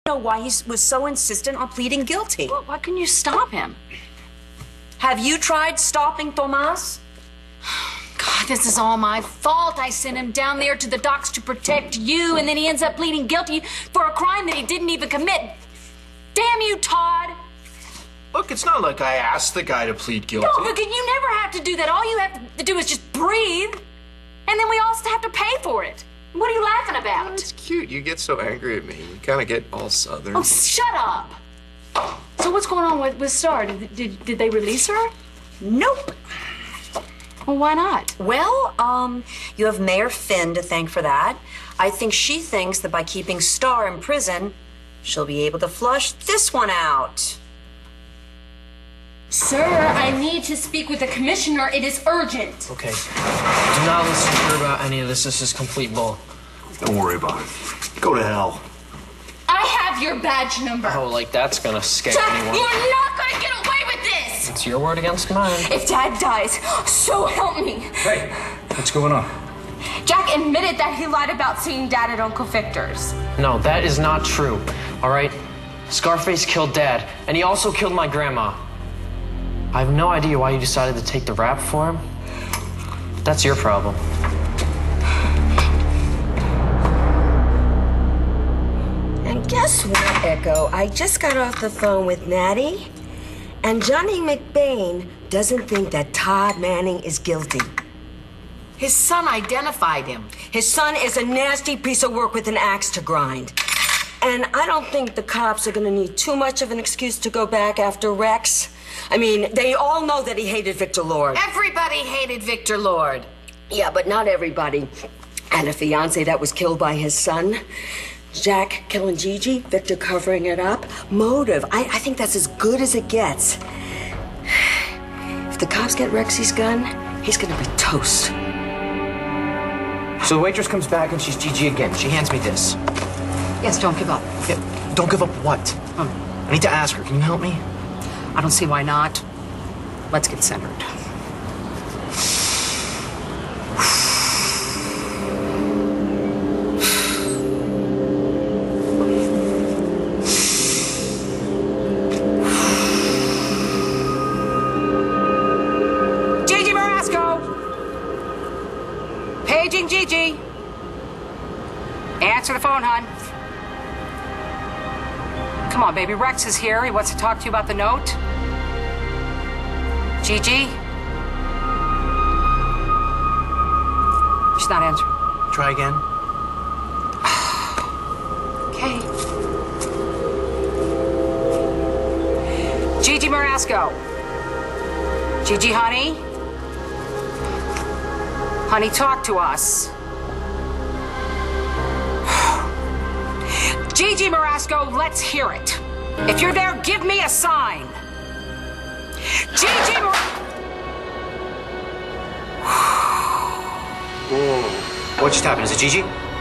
Know why he was so insistent on pleading guilty. Well, why couldn't you stop him? Have you tried stopping Tomas? God, this is all my fault. I sent him down there to the docks to protect you, and then he ends up pleading guilty for a crime that he didn't even commit. Damn you, Todd! Look, it's not like I asked the guy to plead guilty. No, but you never have to do that. All you have to do is just breathe, and then we all have to pay for it. What are you laughing about? Oh, it's cute. You get so angry at me. You kind of get all southern. Oh, shut up! So what's going on with Star? Did they release her? Nope. Well, why not? Well, you have Mayor Finn to thank for that. I think she thinks that by keeping Star in prison, she'll be able to flush this one out. Sir, I need to speak with the commissioner. It is urgent. Okay. Do not listen to her about any of this. This is complete bull. Don't worry about it. Go to hell. I have your badge number. Oh, like that's gonna scare Jack, anyone. you're not gonna get away with this! It's your word against mine. If Dad dies, so help me. Hey, what's going on? Jack admitted that he lied about seeing Dad at Uncle Victor's. No, that is not true. All right? Scarface killed Dad, and he also killed my grandma. I have no idea why you decided to take the rap for him. That's your problem. And guess what, Echo? I just got off the phone with Natty, and Johnny McBain doesn't think that Todd Manning is guilty. His son identified him. His son is a nasty piece of work with an axe to grind. And I don't think the cops are gonna need too much of an excuse to go back after Rex. I mean, they all know that he hated Victor Lord. Everybody hated Victor Lord. Yeah, but not everybody. And a fiance that was killed by his son. Jack killing Gigi, Victor covering it up. Motive. I think that's as good as it gets. If the cops get Rexy's gun, he's gonna be toast. So the waitress comes back and she's Gigi again. She hands me this. Yes, don't give up. Yeah, don't give up what? I need to ask her. Can you help me? I don't see why not. Let's get centered. Gigi Marasco! Paging Gigi. Answer the phone, hon. Come on, baby. Rex is here. He wants to talk to you about the note. Gigi? She's not answering. Try again. Okay. Gigi Marasco. Gigi, honey? Honey, talk to us. Gigi Marasco, let's hear it. If you're there, give me a sign. Gigi Whoa. What just happened? Is it Gigi?